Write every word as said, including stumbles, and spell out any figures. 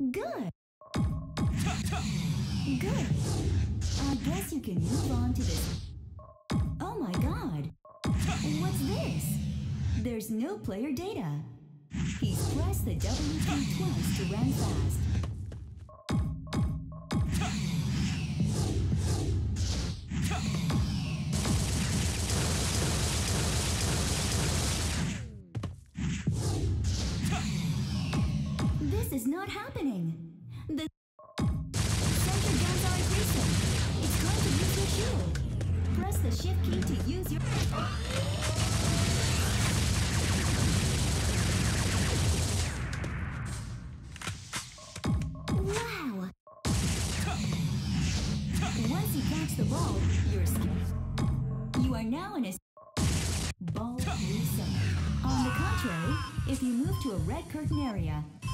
Good. Good. I guess you can move on to this. Oh my god. What's this? There's no player data. He's pressed the W key twice to run fast. This is not happening. The sensor guns are increasing. It's going to use your shield. Press the shift key to use your... Wow! Once you catch the ball, you're scared. You are now in a ball reset. On the contrary, if you move to a red curtain area,